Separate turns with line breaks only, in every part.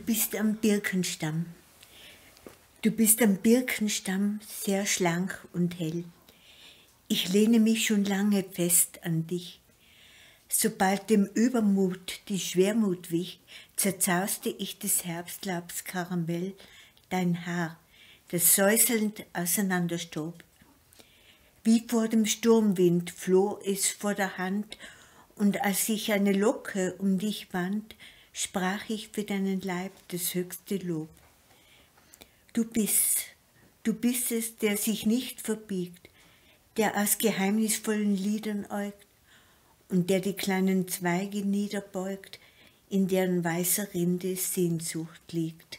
Du bist am Birkenstamm. Du bist am Birkenstamm sehr schlank und hell. Ich lehne mich schon lange fest an dich. Sobald dem Übermut die Schwermut wich, zerzauste ich des Herbstlaubs Karamell dein Haar, das säuselnd auseinanderstob. Wie vor dem Sturmwind floh es vor der Hand, und als ich eine Locke um dich wand, sprach ich für deinen Leib das höchste Lob. Du bist es, der sich nicht verbiegt, der aus geheimnisvollen Liedern äugt und der die kleinen Zweige niederbeugt, in deren weißer Rinde Sehnsucht liegt.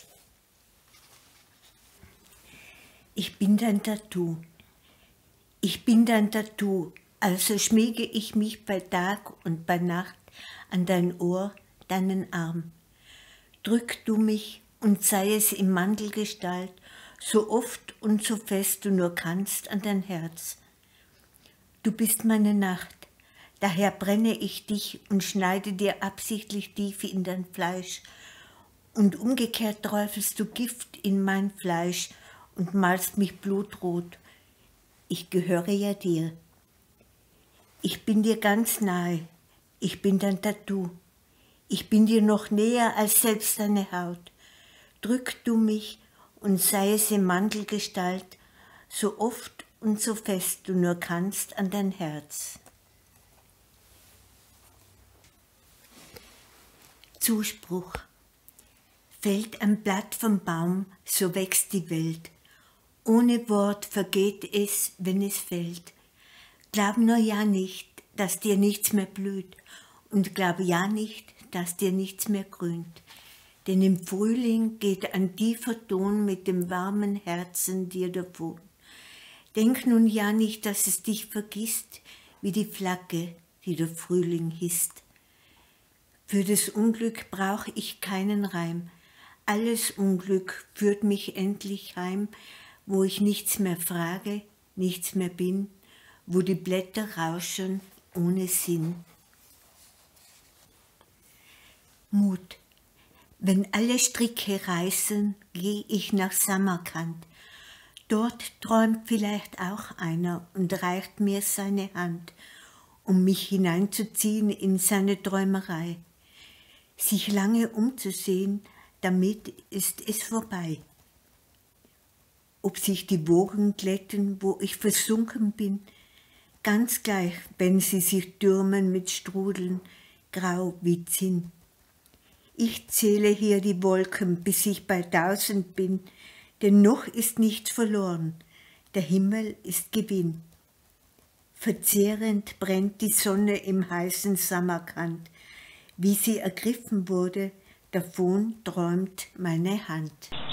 Ich bin dein Tattoo. Ich bin dein Tattoo, also schmiege ich mich bei Tag und bei Nacht an dein Ohr, deinen Arm. Drück du mich und sei es in Mandelgestalt, so oft und so fest du nur kannst an dein Herz. Du bist meine Nacht, daher brenne ich dich und schneide dir absichtlich tief in dein Fleisch. Und umgekehrt träufelst du Gift in mein Fleisch und malst mich blutrot. Ich gehöre ja dir. Ich bin dir ganz nahe, ich bin dein Tattoo. Ich bin dir noch näher als selbst deine Haut. Drück du mich und sei es in Mandelgestalt, so oft und so fest du nur kannst an dein Herz. Zuspruch. Fällt ein Blatt vom Baum, so wächst die Welt. Ohne Wort vergeht es, wenn es fällt. Glaub nur ja nicht, dass dir nichts mehr blüht, und glaub ja nicht, dass dir nichts mehr grünt. Denn im Frühling geht ein tiefer Ton mit dem warmen Herzen dir davon. Denk nun ja nicht, dass es dich vergisst, wie die Flagge, die der Frühling hisst. Für das Unglück brauch ich keinen Reim. Alles Unglück führt mich endlich heim, wo ich nichts mehr frage, nichts mehr bin, wo die Blätter rauschen ohne Sinn. Mut. Wenn alle Stricke reißen, geh ich nach Samarkand. Dort träumt vielleicht auch einer und reicht mir seine Hand, um mich hineinzuziehen in seine Träumerei. Sich lange umzusehen, damit ist es vorbei. Ob sich die Wogen glätten, wo ich versunken bin, ganz gleich, wenn sie sich türmen mit Strudeln, grau wie Zinn. Ich zähle hier die Wolken, bis ich bei 1000 bin, denn noch ist nichts verloren, der Himmel ist Gewinn. Verzehrend brennt die Sonne im heißen Samarkand, wie sie ergriffen wurde, davon träumt meine Hand.